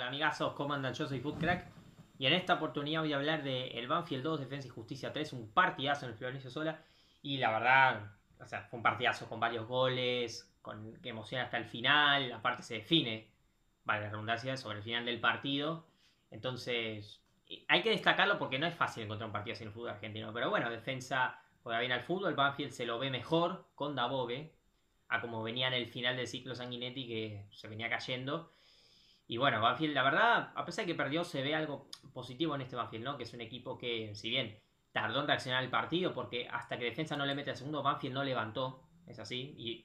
amigazos? ¿Cómo andan? Yo soy Footcrack y en esta oportunidad voy a hablar de el Banfield 2, Defensa y Justicia 3, un partidazo en el Florencio Sola. Y la verdad, o sea, fue un partidazo con varios goles, con que emociona hasta el final. Aparte se define, vale la redundancia, sobre el final del partido. Entonces, hay que destacarlo porque no es fácil encontrar un partido así en el fútbol argentino. Pero bueno, Defensa juega bien al fútbol, Banfield se lo ve mejor con Dabove, a como venía en el final del ciclo Sanguinetti, que se venía cayendo. Y bueno, Banfield, la verdad, a pesar de que perdió, se ve algo positivo en este Banfield, ¿no? Que es un equipo que, si bien tardó en reaccionar el partido, porque hasta que Defensa no le mete el segundo, Banfield no levantó, es así. Y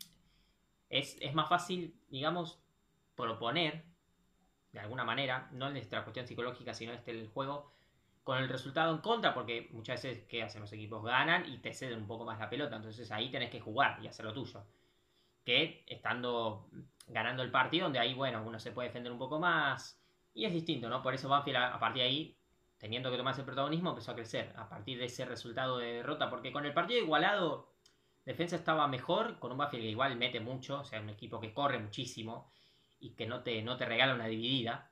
es más fácil, digamos, proponer, de alguna manera, no en esta cuestión psicológica, sino el juego, con el resultado en contra, porque muchas veces, ¿qué hacen los equipos? Ganan y te ceden un poco más la pelota, entonces ahí tenés que jugar y hacer lo tuyo. Que estando ganando el partido, donde ahí, bueno, uno se puede defender un poco más. Y es distinto, ¿no? Por eso Banfield, a partir de ahí, teniendo que tomarse el protagonismo, empezó a crecer. A partir de ese resultado de derrota, porque con el partido igualado, Defensa estaba mejor, con un Banfield que igual mete mucho, o sea, un equipo que corre muchísimo y que no te regala una dividida.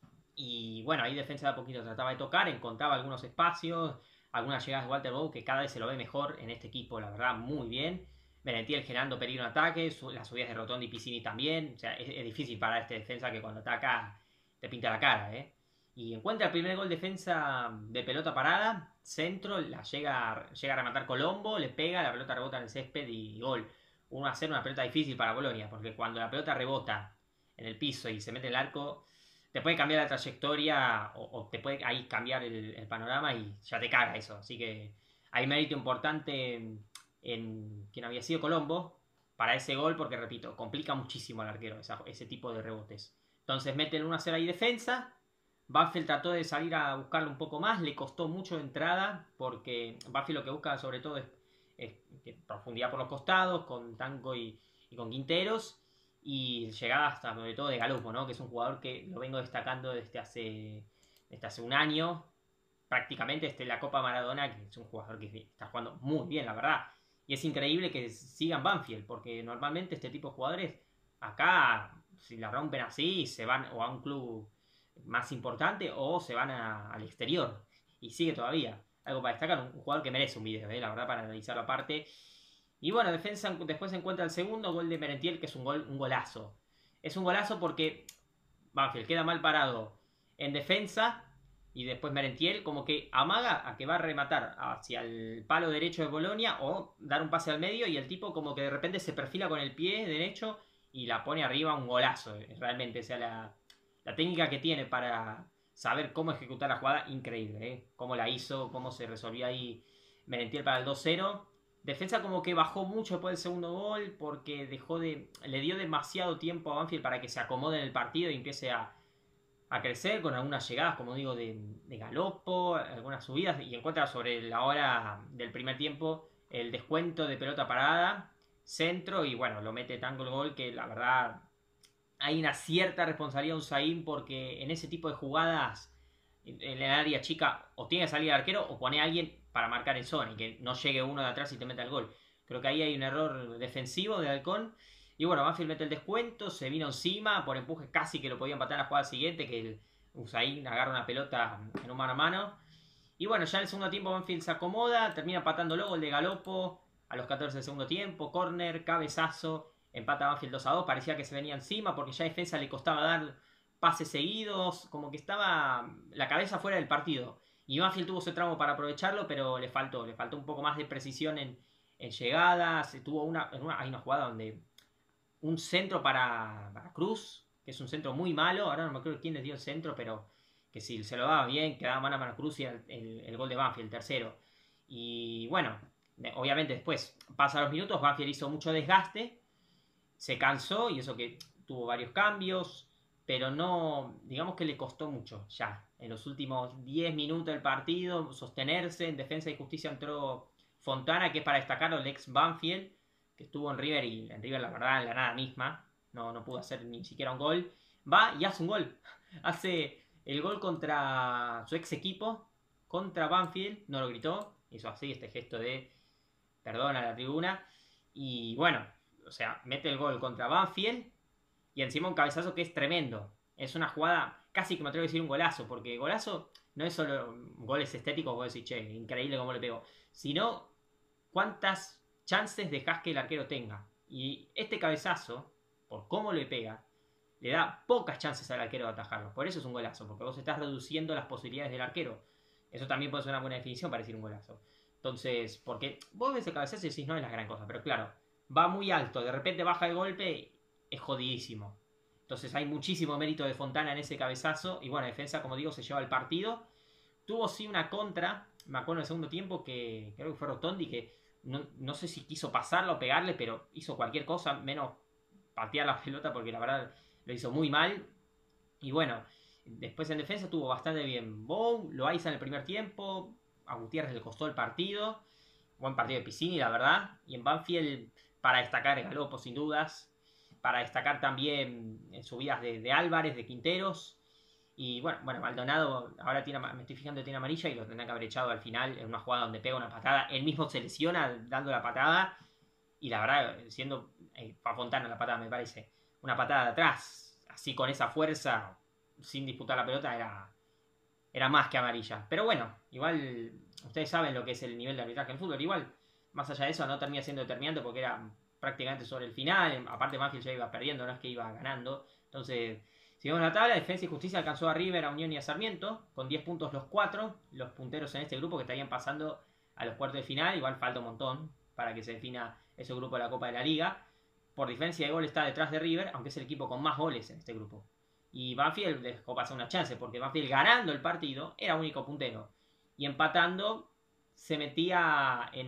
Y bueno, ahí Defensa de a poquito trataba de tocar, encontraba algunos espacios, algunas llegadas de Walter Bow, que cada vez se lo ve mejor en este equipo, la verdad, muy bien. Merentiel generando peligro en ataque, las subidas de Rotondi y Piscini también. O sea, es difícil para este defensa que cuando ataca te pinta la cara, ¿eh? Y encuentra el primer gol defensa de pelota parada, centro, la llega a rematar Colombo, le pega, la pelota rebota en el césped y gol. 1-0, una pelota difícil para Bolonia, porque cuando la pelota rebota en el piso y se mete en el arco, te puede cambiar la trayectoria o te puede ahí cambiar el panorama y ya te caga eso. Así que hay mérito importante en quien había sido Colombo para ese gol, porque repito, complica muchísimo al arquero ese tipo de rebotes. Entonces meten 1-0 ahí defensa. Banfield trató de salir a buscarlo un poco más, le costó mucho de entrada, porque Banfield lo que busca sobre todo es profundidad por los costados, con Tanco y con Quinteros, y llegada hasta sobre todo de Galopo, ¿no? Que es un jugador que lo vengo destacando desde hace un año, prácticamente la Copa Maradona, que es un jugador que está jugando muy bien, la verdad. Y es increíble que sigan Banfield, porque normalmente este tipo de jugadores acá, si la rompen así, se van o a un club más importante o se van al exterior. Y sigue todavía. Algo para destacar, un jugador que merece un video, la verdad, para analizarlo aparte. Y bueno, Defensa después se encuentra el segundo gol de Merentiel, que es un golazo. Es un golazo porque Banfield queda mal parado en defensa y después Merentiel como que amaga a que va a rematar hacia el palo derecho de Bolonia o dar un pase al medio, y el tipo como que de repente se perfila con el pie derecho y la pone arriba, un golazo realmente. O sea, la técnica que tiene para saber cómo ejecutar la jugada, increíble, cómo la hizo, cómo se resolvió ahí Merentiel para el 2-0. Defensa como que bajó mucho después del segundo gol, porque le dio demasiado tiempo a Banfield para que se acomode en el partido y empiece a crecer, con algunas llegadas, como digo, de Galopo, algunas subidas, y encuentra sobre la hora del primer tiempo el descuento de pelota parada, centro, y bueno, lo mete tanto el gol que la verdad hay una cierta responsabilidad de Usain, porque en ese tipo de jugadas en el área chica o tiene que salir el arquero o pone a alguien para marcar en zona y que no llegue uno de atrás y te meta el gol. Creo que ahí hay un error defensivo de Halcón. Y bueno, Banfield mete el descuento, se vino encima, por empuje casi que lo podía empatar a la jugada siguiente, que el Usain agarra una pelota en un mano a mano. Y bueno, ya en el segundo tiempo Banfield se acomoda, termina empatándolo, gol de Galopo a los 14 del segundo tiempo, córner, cabezazo, empata Banfield 2-2, parecía que se venía encima porque ya a defensa le costaba dar pases seguidos, como que estaba la cabeza fuera del partido. Y Banfield tuvo ese tramo para aprovecharlo, pero le faltó un poco más de precisión en llegadas. Hay una jugada donde un centro para Cruz, que es un centro muy malo, ahora no me acuerdo quién le dio el centro, pero que si se lo daba bien, quedaba mano a mano Cruz y el gol de Banfield, el tercero. Y bueno, obviamente después pasan los minutos, Banfield hizo mucho desgaste, se cansó, y eso que tuvo varios cambios, pero no, digamos que le costó mucho ya. En los últimos 10 minutos del partido, sostenerse. En Defensa y Justicia entró Fontana, que es para destacarlo, el ex Banfield, que estuvo en River, y en River la verdad en la nada misma, no pudo hacer ni siquiera un gol. Va y hace un gol. Hace el gol contra su ex equipo, contra Banfield, no lo gritó, hizo así este gesto de perdón a la tribuna. Y bueno, o sea, mete el gol contra Banfield y encima un cabezazo que es tremendo. Es una jugada casi que me atrevo a decir un golazo, porque golazo no es solo goles estéticos, vos decís, che, increíble cómo le pegó, sino cuántas chances dejas que el arquero tenga. Y este cabezazo, por cómo le pega, le da pocas chances al arquero de atajarlo. Por eso es un golazo, porque vos estás reduciendo las posibilidades del arquero. Eso también puede ser una buena definición para decir un golazo. Entonces, porque vos ves el cabezazo y decís, no es la gran cosa, pero claro, va muy alto, de repente baja el golpe, es jodidísimo. Entonces hay muchísimo mérito de Fontana en ese cabezazo. Y bueno, defensa, como digo, se lleva el partido. Tuvo sí una contra, me acuerdo en el segundo tiempo, que creo que fue Rotondi, que no sé si quiso pasarlo o pegarle, pero hizo cualquier cosa menos patear la pelota, porque la verdad lo hizo muy mal. Y bueno, después en defensa estuvo bastante bien Bou, Loaiza en el primer tiempo, a Gutiérrez le costó el partido. Buen partido de Piscini, la verdad. Y en Banfield, para destacar Galopo, sin dudas. Para destacar también subidas de Álvarez, de Quinteros. Y bueno, Maldonado ahora me estoy fijando que tiene amarilla y lo tendrán que haber echado al final en una jugada donde pega una patada. Él mismo se lesiona dando la patada. Y la verdad, siendo para Fontana la patada, me parece. Una patada de atrás, así con esa fuerza, sin disputar la pelota, era más que amarilla. Pero bueno, igual ustedes saben lo que es el nivel de arbitraje en fútbol. Igual, más allá de eso, no termina siendo determinante porque era prácticamente sobre el final. Aparte, Banfield ya iba perdiendo, no es que iba ganando. Entonces, si vemos la tabla, Defensa y Justicia alcanzó a River, a Unión y a Sarmiento, con 10 puntos los 4. Los punteros en este grupo que estarían pasando a los cuartos de final. Igual falta un montón para que se defina ese grupo de la Copa de la Liga. Por diferencia de gol está detrás de River, aunque es el equipo con más goles en este grupo. Y Banfield dejó pasar una chance, porque Banfield ganando el partido era único puntero. Y empatando se metía en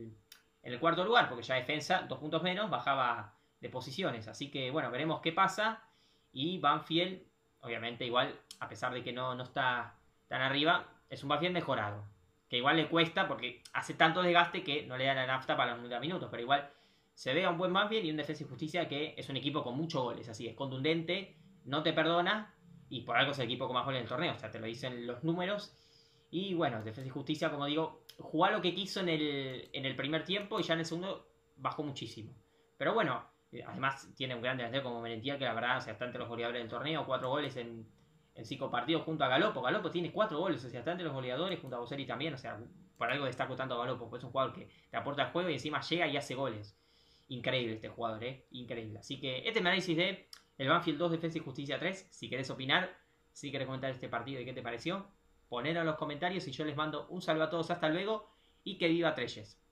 el cuarto lugar, porque ya Defensa, 2 puntos menos, bajaba de posiciones. Así que bueno, veremos qué pasa. Y Banfield, obviamente igual, a pesar de que no está tan arriba, es un Banfield mejorado. Que igual le cuesta porque hace tanto desgaste que no le dan la nafta para los 90 minutos. Pero igual se ve a un buen Banfield y un Defensa y Justicia que es un equipo con muchos goles. Así es contundente, no te perdona y por algo es el equipo con más goles del torneo. O sea, te lo dicen los números. Y bueno, Defensa y Justicia, como digo, jugó lo que quiso en el primer tiempo y ya en el segundo bajó muchísimo. Pero bueno, además tiene un gran delantero como Merentiel que la verdad, o sea, está entre los goleadores del torneo, 4 goles en 5 partidos junto a Galopo. Galopo tiene 4 goles, o sea, está entre los goleadores junto a Boselli también, o sea, por algo destaco tanto a Galopo, porque es un jugador que te aporta el juego y encima llega y hace goles. Increíble este jugador, increíble. Así que este es mi análisis de el Banfield 2, Defensa y Justicia 3. Si querés opinar, si querés comentar este partido y qué te pareció, ponelo en los comentarios y yo les mando un saludo a todos, hasta luego y que viva Treyes.